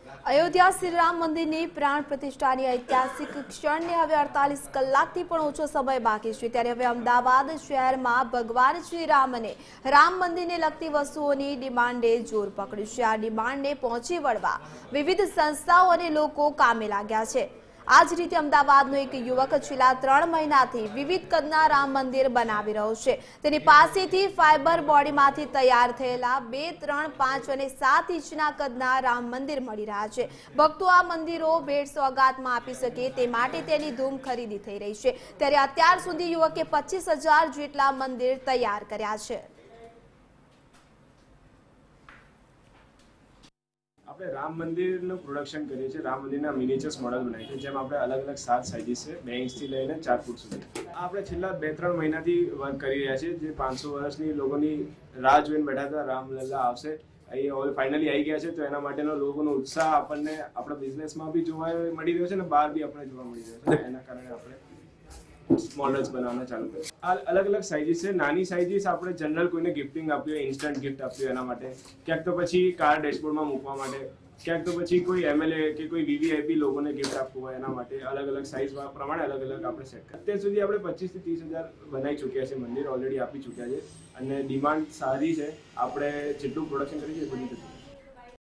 અયોધ્યા શ્રી રામ મંદિરની પ્રાણ પ્રતિષ્ઠાની ઐતિહાસિક ક્ષણને હવે 48 કલાકથી પણ ઓછો સમય બાકી છે। ત્યારે હવે અમદાવાદ શહેરમાં ભગવાન શ્રી રામ અને રામ મંદિરને લગતી વસ્તુઓની ડિમાન્ડે જોર પકડ્યું છે। આ ડિમાન્ડને પહોંચી વળવા વિવિધ સંસ્થાઓ અને લોકો કામે લાગ્યા છે। આ જ રીતે અમદાવાદનો એક યુવક છેલ્લા 3 મહિનાથી વિવિધ કદના રામ મંદિર બનાવી રહ્યો છે। તેની પાસેથી ફાઇબર બોડીમાંથી તૈયાર થયેલા 2, 3, 5 અને 7 ઇંચના કદના રામ મંદિર મળી રહ્યા છે। ભક્તો આ મંદિરો ભેટ સોગાદમાં આપી શકે તે માટે તેની ધૂમ ખરીદી થઈ રહી છે। ત્યારે અત્યાર સુધી યુવકે 25,000 જેટલા મંદિર તૈયાર કર્યા છે। આપણે રામ મંદિરનું પ્રોડક્શન કરીએ છીએ। રામ મંદિરના મિનિચર્સ મોડલ બનાવીએ છીએ, જેમાં આપણે અલગ અલગ 7 સાઇઝીસ છે, 2 ઇંચથી લઈને 4 ફૂટ સુધી। આપણે છેલ્લા 2-3 મહિનાથી વર્ક કરી રહ્યા છીએ। જે 500 વર્ષની લોકોની રાહ જોઈને બેઠા હતા, રામલલ્લા આવશે, અહીં ફાઇનલી આવી ગયા છે, તો એના માટેનો લોકોનો ઉત્સાહ આપણને આપણા બિઝનેસમાં બી જોવા મળી રહ્યો છે અને બહાર બી આપણે જોવા મળી રહ્યો છે। એના કારણે આપણે મોડલ્સ બનાવવાના ચાલુ કર્યું। આ અલગ અલગ સાઇઝીસ છે। નાની સાઇઝીસ આપણે જનરલ કોઈને ગિફ્ટિંગ આપી હોય, ઇન્સ્ટન્ટ ગિફ્ટ આપી હોય એના માટે, ક્યાંક તો પછી કાર ડેશબોર્ડમાં મૂકવા માટે, ક્યાંક તો પછી કોઈ MLA કે કોઈ VVIP લોકોને ગિફ્ટ આપવું હોય એના માટે અલગ અલગ સાઇઝ પ્રમાણે અલગ અલગ આપણે સેટ કરીએ। અત્યાર સુધી આપણે 25,000 થી 30,000 બનાવી ચૂક્યા છે, મંદિર ઓલરેડી આપી ચૂક્યા છે અને ડિમાન્ડ સારી છે। આપણે જેટલું પ્રોડક્શન કરીએ છીએ એટલું